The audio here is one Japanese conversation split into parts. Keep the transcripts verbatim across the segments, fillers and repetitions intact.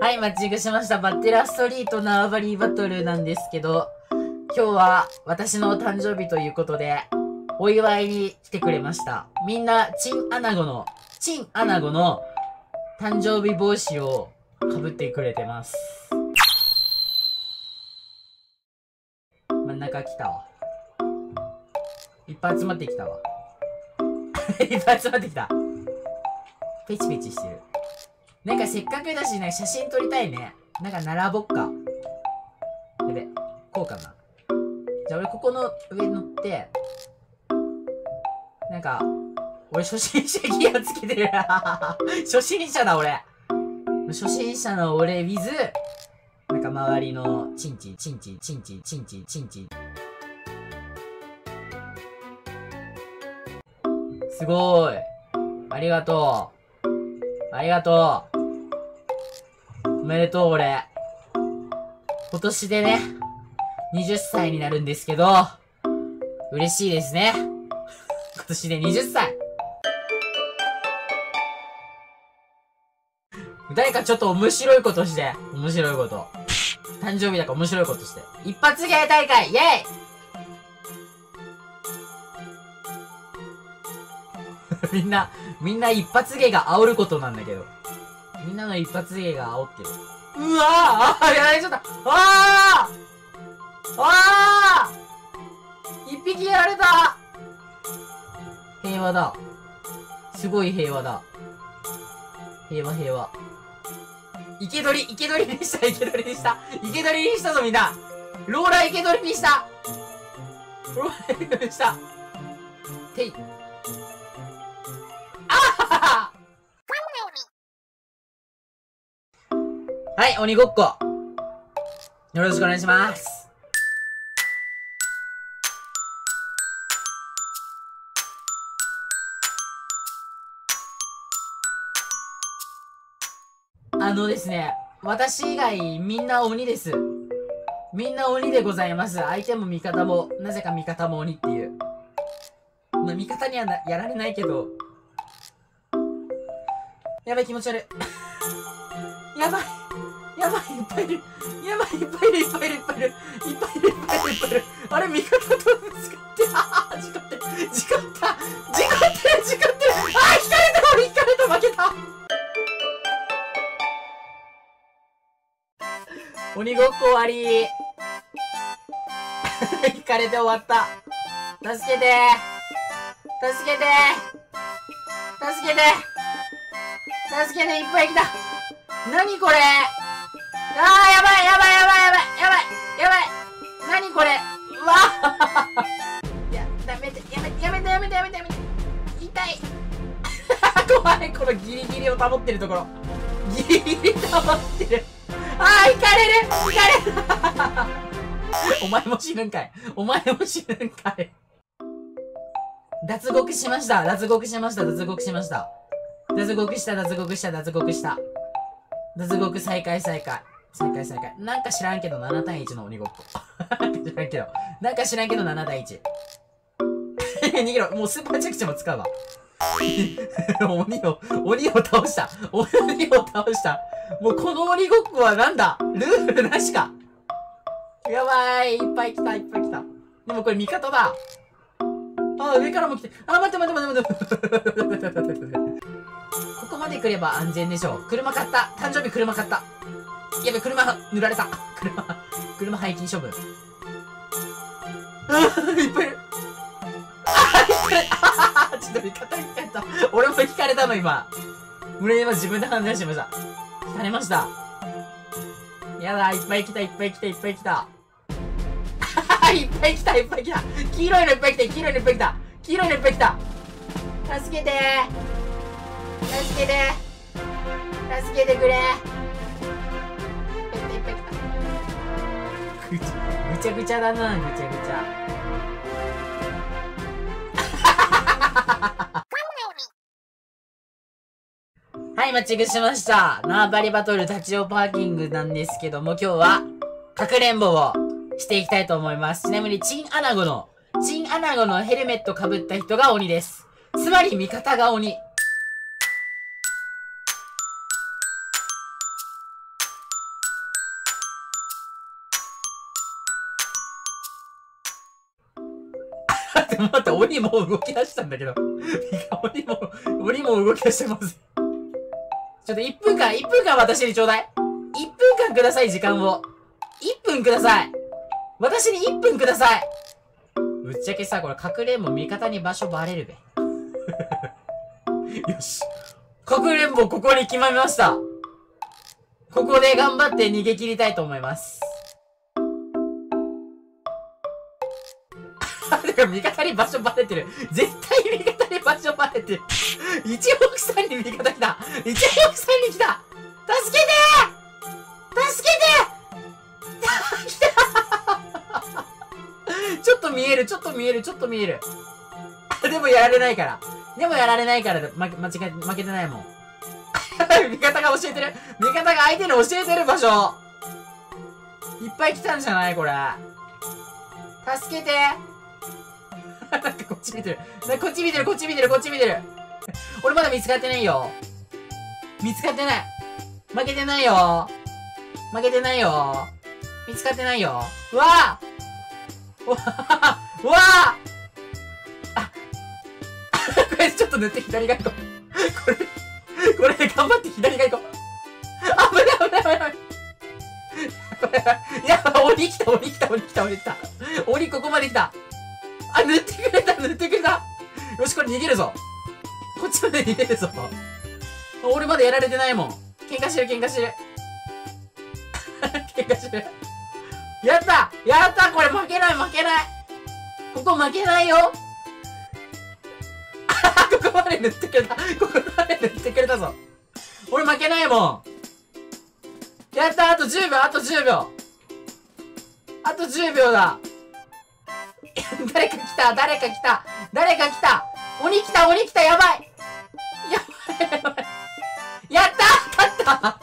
はい、マッチングしました。バッテラストリート縄張りバトルなんですけど、今日は私の誕生日ということで、お祝いに来てくれました。みんな、チンアナゴの、チンアナゴの誕生日帽子を被ってくれてます。真ん中来たわ。いっぱい集まってきたわ。いっぱい集まってきた。ペチペチしてる。なんかせっかくだし、ね、写真撮りたいね。なんか並ぼっか。やべ、こうかな。じゃあ俺ここの上に乗って、なんか、俺初心者ギアつけてる。初心者だ俺。初心者の俺 with、なんか周りのチンチン、チンチン、チンチン、チンチン、チンチン。すごーい。ありがとう。ありがとう。おめでとう、俺。今年でね、はたちになるんですけど、嬉しいですね。今年ではたち。誰かちょっと面白いことして。面白いこと。誕生日だから面白いことして。一発芸大会イェイみんな、みんな一発芸が煽ることなんだけど。みんなの一発芸が煽ってる。うわーあーやられちゃったあーあー一匹やられた平和だ。すごい平和だ。平和平和。生け捕り、生け捕りにした、生け捕りにした。生け捕りにしたぞみんな。ローラー生け捕りにした。ローラー生け捕りにした。てい。はい、鬼ごっこ。よろしくお願いします。あのですね、私以外みんな鬼です。みんな鬼でございます。相手も味方も、なぜか味方も鬼っていう。まあ、味方にはなやられないけど。やばい、気持ち悪い。やばい。やばい、いっぱいいる。やばい、いっぱいいる、いっぱいいる、いっぱいいる。いっぱいいる、いっぱいいる、いっぱいいる。あれ、味方とぶつかって、ああ、事故ってる、事故った、事故ってる、事故ってる。ああ、引かれた、俺引かれた、負けた。鬼ごっこ終わり。引かれて終わった。助けて助けて助けて助けて、いっぱい来た。なにこれ。あー、やばいやばいやばいやばいやばいやばい。なにこれ。うわいや、ダメで、やめてやめてやめてやめてやめて。痛い。怖い、このギリギリを保ってるところ。ギリギリ保ってる。あー、いかれるいかれるお前も死ぬんかい。お前も死ぬんかい。脱獄しました。脱獄しました。脱獄しました。脱獄した、脱獄した、脱獄した。脱獄再開再開。再開再開。なんか知らんけどなな対いちの鬼ごっこ。なんか知らんけど。なんか知らんけどなな対いち。逃げろ。もうスーパー着地も使うわ。鬼を、鬼を倒した。鬼を倒した。もうこの鬼ごっこはなんだルールなしか。やばい。いっぱい来た、いっぱい来た。でもこれ味方だ。あ、上からも来て。あ、待って待って待って待って。ここまで来れば安全でしょう。車買った。誕生日車買った。やべ、車塗られた。車、車廃棄処分。あー、いっぱいいる。あー、引かれた。ちょっと味方引かれた。俺も引かれたの今。俺今自分で判断しました。引かれました。やだ、いっぱい来た、いっぱい来た、いっぱい来た。いっぱい来た、いっぱい来た。黄色いのいっぱい来た、黄色いのいっぱい来た。黄色いのいっぱい来た。助けてー。助けてー。助けてくれー。いっぱいいっぱい来た。ぐちゃ、ぐちゃぐちゃだな、ぐちゃぐちゃ。はい、マッチングしました。縄張りバトル立ち寄パーキングなんですけども、今日は、かくれんぼをしていきたいと思います。ちなみに、チンアナゴの、チンアナゴのヘルメット被った人が鬼です。つまり、味方が鬼。 って待って、鬼もう動き出したんだけど。鬼も、鬼も動き出してます。ちょっといっぷんかん、いっぷんかん私にちょうだい。いっぷんかんください、時間を。いっぷんください。私にいっぷんください。ぶっちゃけさ、これ隠れんぼ味方に場所バレるべ。よし。かくれんぼここに決まりました。ここで頑張って逃げ切りたいと思います。だから味方に場所バレてる。絶対味方に場所バレてる。一目散に味方来た。一目散に来た。助けてー助けてー来たちょっと見える、ちょっと見える、ちょっと見える。でもやられないから。でもやられないから、ま、間違え、負けてないもん。味方が教えてる。味方が相手に教えてる場所。いっぱい来たんじゃないこれ。助けて。なんかこっち見てる。なんかこっち見てる、こっち見てる、こっち見てる。俺まだ見つかってないよ。見つかってない。負けてないよ。負けてないよ。見つかってないよ。うわぁうわぁうわぁこれちょっと塗って左側行こう。これ、これで頑張って左側行こう。危ない危ない危ない危ない。やばい、鬼来た鬼来た鬼来た鬼来た。鬼ここまで来た。あ、塗ってくれた塗ってくれた。よし、これ逃げるぞ。こっちまで逃げるぞ。俺まだやられてないもん。喧嘩してる喧嘩してる。喧嘩してる。やったやったこれ負けない負けないここ負けないよここまで塗ってくれた。ここまで塗ってくれたぞ。俺負けないもん。やったあとじゅうびょうあとじゅうびょうあとじゅうびょうだ。誰か来た誰か来た誰か来た鬼来た鬼来たやばいやばいやばいやった勝った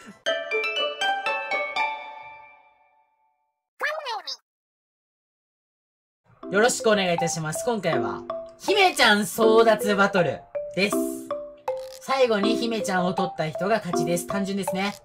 よろしくお願いいたします。今回は姫ちゃん争奪バトルです。最後に姫ちゃんを取った人が勝ちです。単純ですね。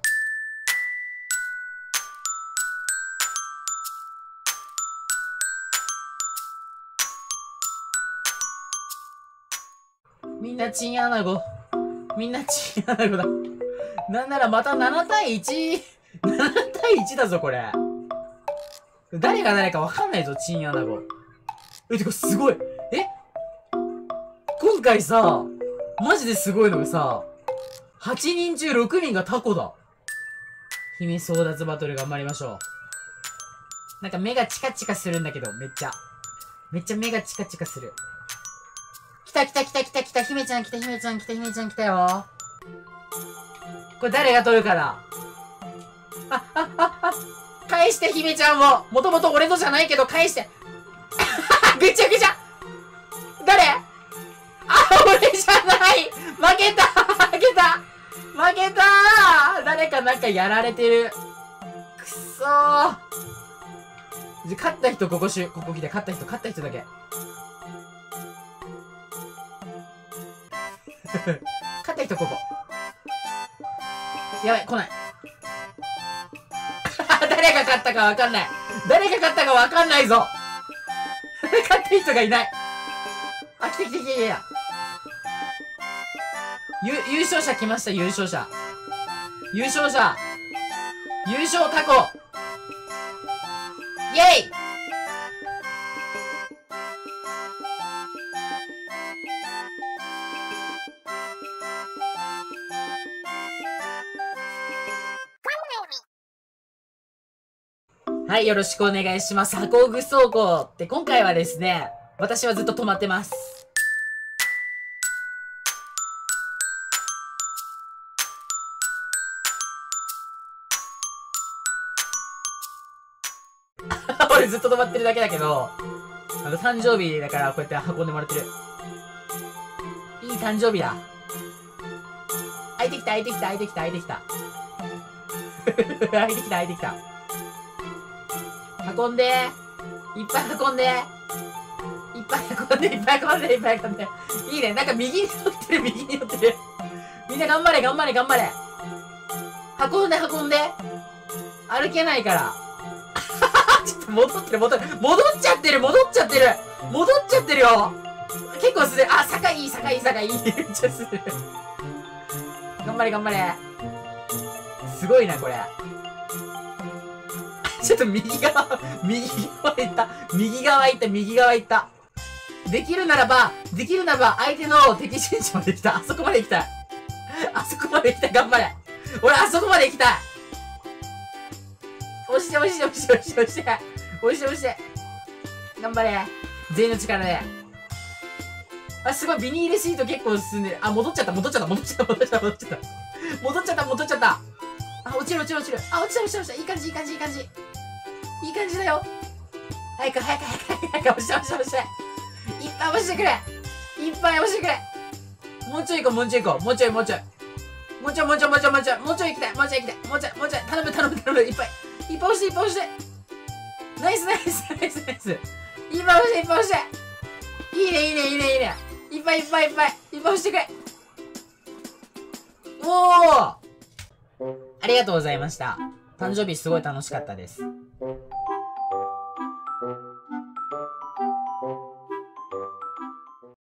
みんなチンアナゴ。みんなチンアナゴだ。なんならまたななたいいち、ななたいいちだぞこれ。誰が誰かわかんないぞ、チンアナゴ。え、てかすごい。え今回さ、マジですごいのがさ、はちにん中ろくにんがタコだ。姫争奪バトル頑張りましょう。なんか目がチカチカするんだけど、めっちゃ。めっちゃ目がチカチカする。来た来た来た来た来た、姫ちゃん来た姫ちゃん来た姫ちゃん来たよ。これ誰が取るかだ。あ、あ、あ、あ、返して姫ちゃんを。もともと俺のじゃないけど返して。ぐちゃぐちゃ誰あ、俺じゃない負けた負けた負けたー誰かなんかやられてる。くそー。じゃ、勝った人ここしゅ、ここ来て、勝った人、勝った人だけ。勝った人ここ。やばい、来ない。誰が勝ったかわかんない。誰が勝ったかわかんないぞ。勝った人がいない。あ、来て来て来て来て。ゆ、優勝者来ました、優勝者。優勝者。優勝タコ。イェイはい、よろしくお願いします。箱具倉庫って今回はですね、私はずっと止まってます。俺ずっと止まってるだけだけど、あの、誕生日だからこうやって運んでもらってる。いい誕生日だ。開いてきた、開いてきた、開いてきた、開いてきた。開いてきた、開いてきた。運んで。いっぱい運んで。いっぱい運んで、いっぱい運んで、いっぱい運んで。いいね。なんか右に寄ってる、右に寄ってる。みんな頑張れ、頑張れ、頑張れ。運んで、運んで。歩けないから。ちょっと戻ってる、戻る。戻っちゃってる、戻っちゃってる。 戻っちゃってるよ。結構する。あ、坂いい、坂いい、坂いい。めっちゃする。頑張れ、頑張れ。すごいな、これ。ちょっと右側、右側行った。右側行った、右側行った。できるならば、できるならば、相手の敵陣地まで行きたい。あそこまで行きたい。あそこまで行きたい。頑張れ。俺、あそこまで行きたい。押して、押して、押して、押して、押して。押して、押して。頑張れ。全員の力で。あ、すごい、ビニールシート結構進んでる。あ、戻っちゃった、戻っちゃった、戻っちゃった、戻っちゃった、戻っちゃった。戻っちゃった、戻っちゃった。あ、落ちる、落ちる、落ちる。あ、落ちた、落ちた、落ちた。いい感じ、いい感じ、いい感じ。いい感じだよ。早く、早く、早く、早く、早く、押して、押して、押して。いっぱい押してくれ。いっぱい押してくれ。もうちょい行こう、もうちょい行こう。もうちょい、もうちょい。もうちょい、もうちょい、もうちょい、もうちょい。もうちょい行きたい、もうちょい行きたい。もうちょい、もうちょい。頼む、頼む、頼む。いっぱい。いっぱい押して、いっぱい押して。ナイス、ナイス、ナイス、ナイス。いっぱい押して、いっぱい押して。いいね、いいね、いいね、いいね。いっぱいいっぱいいっぱい。いっぱい押してくれ。おー、ありがとうございました。誕生日すごい楽しかったです。